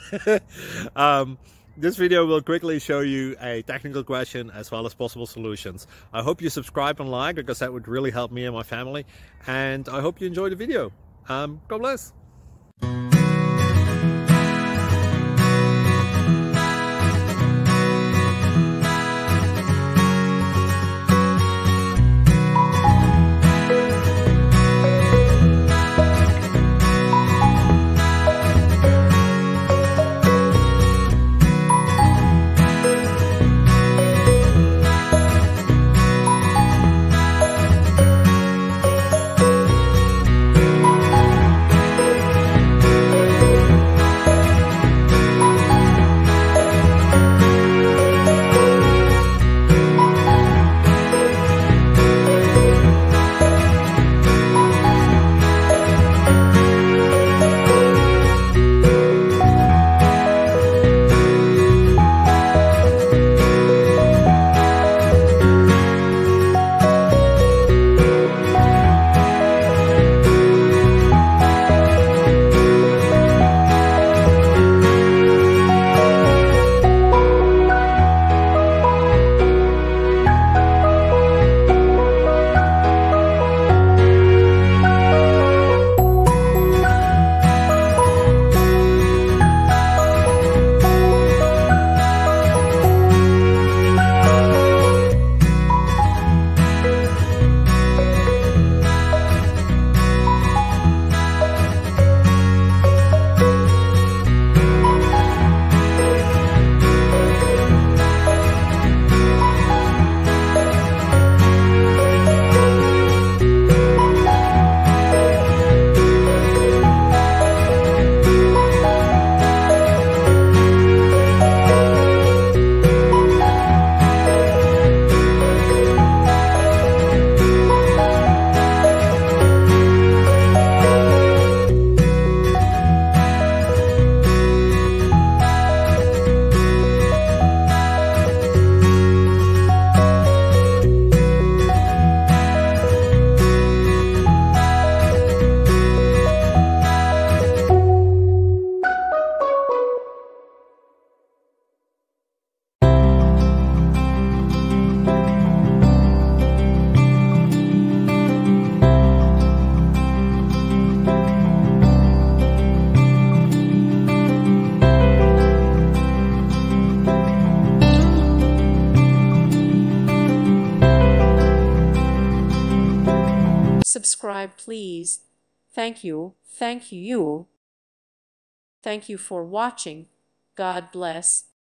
um, this video will quickly show you a technical question as well as possible solutions. I hope you subscribe and like, because that would really help me and my family. And I hope you enjoy the video. God bless. Subscribe, please. Thank you. Thank you. Thank you for watching. God bless.